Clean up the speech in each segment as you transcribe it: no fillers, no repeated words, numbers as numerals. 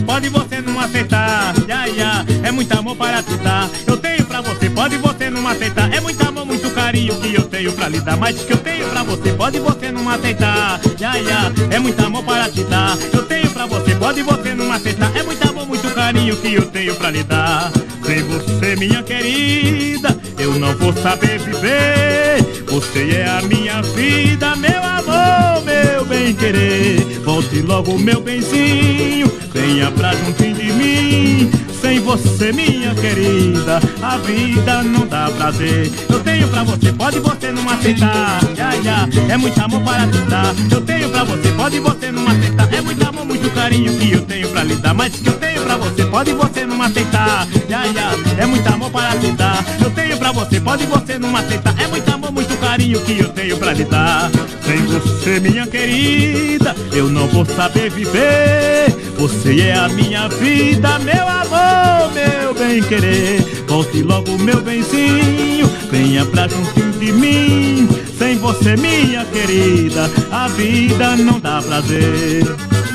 pode você não aceitar. Ya, ya, é muito amor para te dar. Eu tenho pra você, pode você não aceitar. É muito amor, muito carinho que eu tenho pra lhe dar. Mas que eu tenho pra você, pode você não aceitar. Ya, ya, é muito amor para te dar. Eu tenho pra você, pode você não aceitar. É muito amor, muito carinho que eu tenho pra lhe dar. Sem você, minha querida, eu não vou saber viver. Você é a minha vida, meu amor, meu bem-querer. Volte logo, meu benzinho, venha pra juntinho de mim. Sem você, minha querida, a vida não dá prazer. Eu tenho pra você, pode você não aceitar. Ya, ya, é muito amor para te dar. Eu tenho pra você, pode você não aceitar. É muito amor, muito carinho que eu tenho pra lhe dar. Mas que eu tenho pra você, pode você não aceitar. Ya, ya, é muito amor para te dar. Eu tenho pra você, pode você não aceitar. É muito amor, muito carinho que eu tenho pra lhe dar. Sem você, minha querida, eu não vou saber viver. Você é a minha vida, meu amor, meu bem-querer. Volte logo, meu benzinho, venha pra juntinho de mim. Sem você, minha querida, a vida não dá prazer.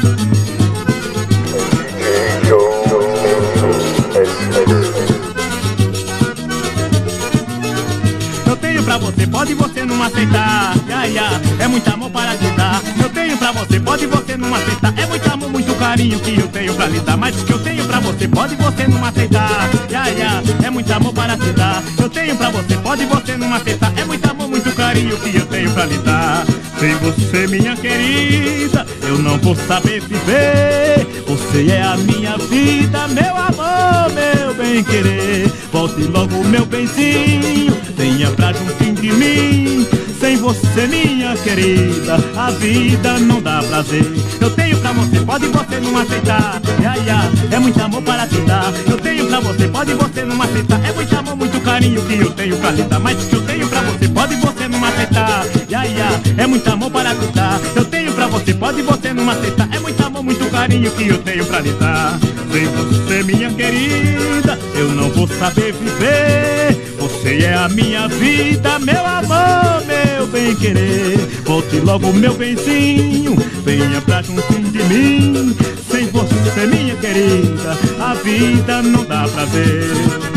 Eu tenho pra você, pode você não aceitar. Ya, ya, é muito amor para te dar. Eu tenho pra você, pode você não aceitar. É muito amor, muito carinho que eu tenho pra lhe dar. Mas que eu tenho pra você, pode você não aceitar. Ya, ya, é muito amor para te dar. Eu tenho pra você, pode você não aceitar. É muito amor, muito carinho que eu tenho pra lhe dar. Sem você, minha querida, eu não vou saber viver. Você é a minha vida, meu amor, meu bem-querer. Volte logo, meu benzinho, venha pra juntinho de mim. Sem você, minha querida, a vida não dá prazer. Eu tenho pra você, pode você não aceitar. Ya, ya, é muito amor para te dar. Eu tenho pra você, pode você não aceitar. É muito amor, muito carinho que eu tenho pra lhe dar. Mas que eu tenho pra você, pode você não aceitar. Ya, ya, é muito amor para te dar. Eu tenho pra você, pode você não aceitar. É muito amor, muito carinho que eu tenho pra lhe dar. Sem você, minha querida, eu não vou saber viver. Você é a minha vida, meu amor, meu bem-querer. Volte logo, meu benzinho, venha pra juntinho de mim. Sem você, minha querida, a vida não dá prazer.